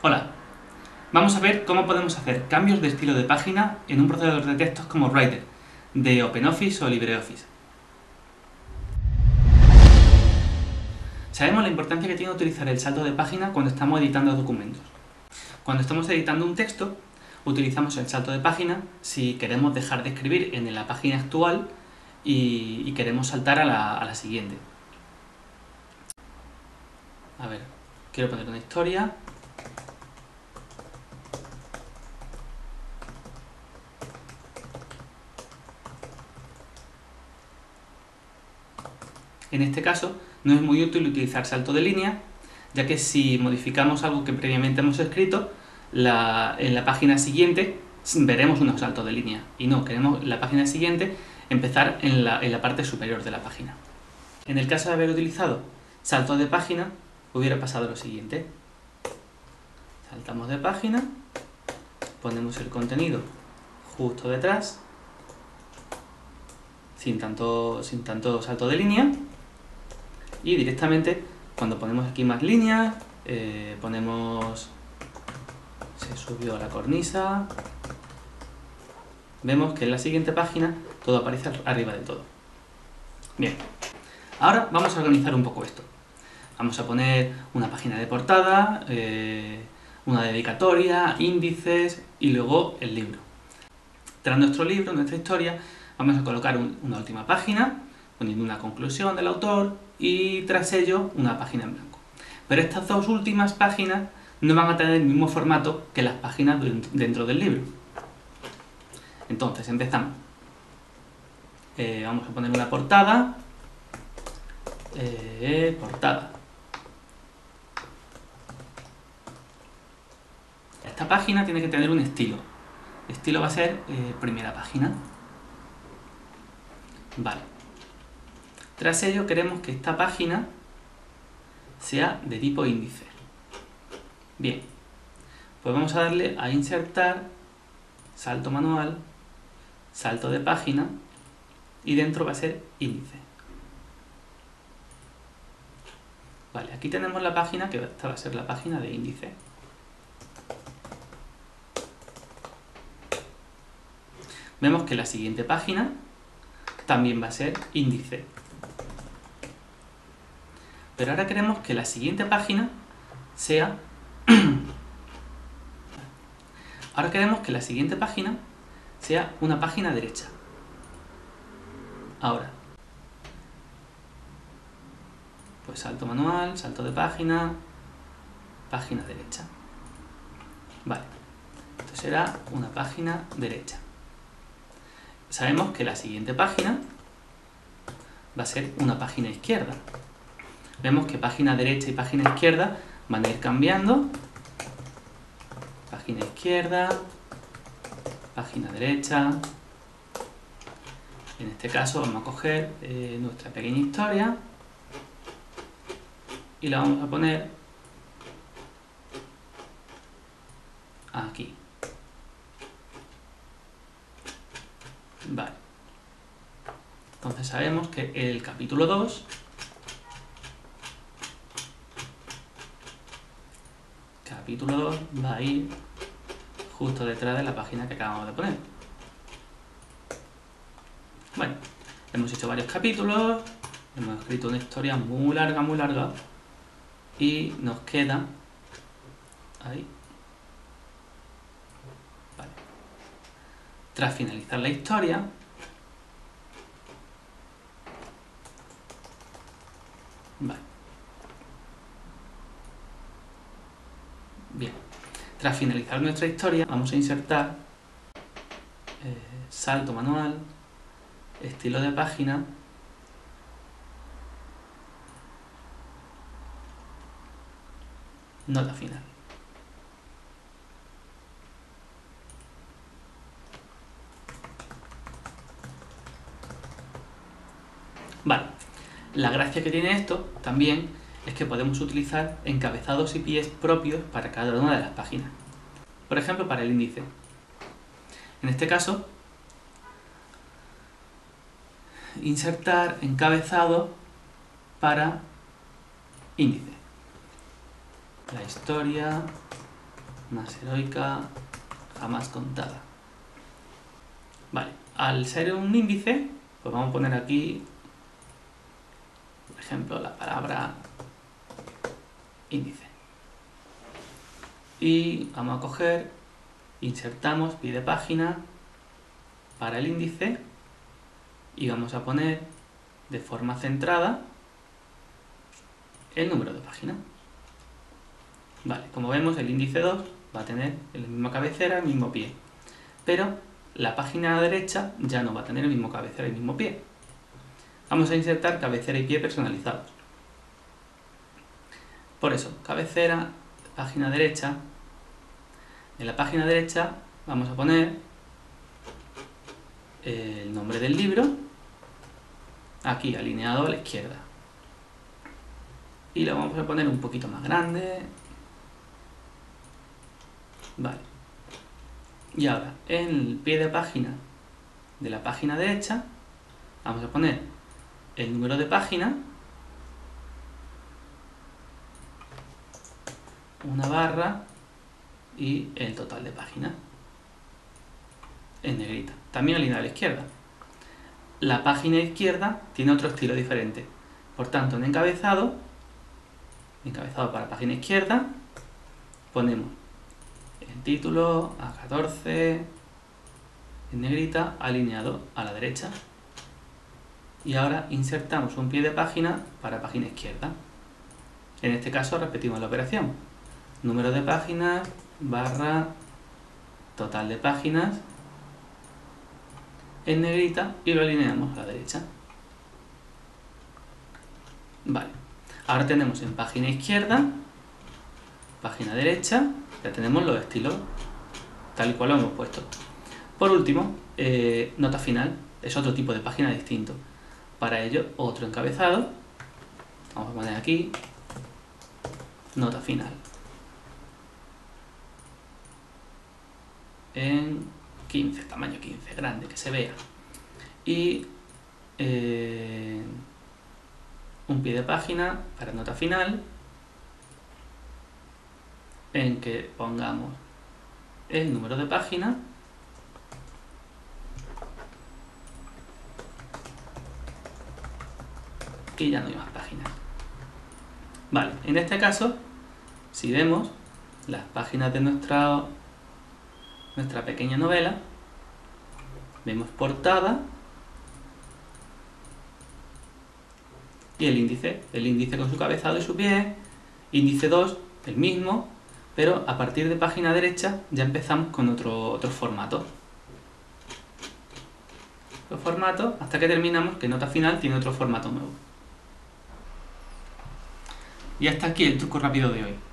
Hola, vamos a ver cómo podemos hacer cambios de estilo de página en un procesador de textos como Writer, de OpenOffice o LibreOffice. Sabemos la importancia que tiene utilizar el salto de página cuando estamos editando documentos. Cuando estamos editando un texto, utilizamos el salto de página si queremos dejar de escribir en la página actual y queremos saltar a la siguiente. A ver, quiero poner una historia. En este caso, no es muy útil utilizar salto de línea, ya que si modificamos algo que previamente hemos escrito, en la página siguiente veremos unos saltos de línea. Y no, queremos en la página siguiente empezar en la parte superior de la página. En el caso de haber utilizado salto de página, hubiera pasado lo siguiente. Saltamos de página, ponemos el contenido justo detrás, sin tanto salto de línea, y directamente cuando ponemos aquí más líneas, ponemos se subió a la cornisa, vemos que en la siguiente página todo aparece arriba de todo. Bien, ahora vamos a organizar un poco esto. Vamos a poner una página de portada, una dedicatoria, índices y luego el libro. Tras nuestro libro, nuestra historia, vamos a colocar una última página, poniendo una conclusión del autor y tras ello una página en blanco. Pero estas dos últimas páginas no van a tener el mismo formato que las páginas dentro del libro. Entonces, empezamos. Vamos a poner una portada. Portada. Esta página tiene que tener un estilo. El estilo va a ser primera página. Vale. Tras ello queremos que esta página sea de tipo índice. Bien, pues vamos a darle a insertar, salto manual, salto de página y dentro va a ser índice. Vale, aquí tenemos la página, que esta va a ser la página de índice. Vemos que la siguiente página también va a ser índice. Pero ahora queremos que la siguiente página sea ahora queremos que la siguiente página sea una página derecha. Ahora, pues salto manual, salto de página, página derecha. Vale, esto será una página derecha. Sabemos que la siguiente página va a ser una página izquierda. Vemos que página derecha y página izquierda van a ir cambiando. Página izquierda, página derecha. En este caso vamos a coger nuestra pequeña historia y la vamos a poner aquí. Vale. Entonces sabemos que el capítulo 2 va a ir justo detrás de la página que acabamos de poner. Bueno, hemos hecho varios capítulos, hemos escrito una historia muy larga, y nos queda ahí. Vale. Tras finalizar la historia, vale. Bien, tras finalizar nuestra historia vamos a insertar salto manual, estilo de página, nota final. Vale, la gracia que tiene esto también es que podemos utilizar encabezados y pies propios para cada una de las páginas. Por ejemplo, para el índice. En este caso, insertar encabezado para índice. La historia más heroica jamás contada. Vale, al ser un índice, pues vamos a poner aquí, por ejemplo, la palabra índice. Y vamos a coger, insertamos pie de página para el índice y vamos a poner de forma centrada el número de página. Vale, como vemos, el índice 2 va a tener la misma cabecera, el mismo pie, pero la página derecha ya no va a tener el mismo cabecera y el mismo pie. Vamos a insertar cabecera y pie personalizados. Por eso, cabecera, página derecha. En la página derecha vamos a poner el nombre del libro, aquí alineado a la izquierda. Y lo vamos a poner un poquito más grande. Vale. Y ahora, en el pie de página de la página derecha, vamos a poner el número de página, una barra y el total de páginas en negrita, también alineado a la izquierda. La página izquierda tiene otro estilo diferente, por tanto en encabezado para página izquierda, ponemos el título A14 en negrita alineado a la derecha. Y ahora insertamos un pie de página para página izquierda. En este caso repetimos la operación. Número de páginas, barra, total de páginas, en negrita y lo alineamos a la derecha. Vale. Ahora tenemos en página izquierda, página derecha, ya tenemos los estilos tal y cual lo hemos puesto. Por último, nota final, es otro tipo de página distinto. Para ello, otro encabezado, vamos a poner aquí, nota final. En 15, tamaño 15, grande, que se vea. Y un pie de página para nota final, en que pongamos el número de página y ya no hay más páginas. Vale, en este caso, si vemos las páginas de nuestra pequeña novela, vemos portada y el índice con su cabezado y su pie, índice 2, el mismo, pero a partir de página derecha ya empezamos con otro formato. Los formatos hasta que terminamos que nota final tiene otro formato nuevo. Y hasta aquí el truco rápido de hoy.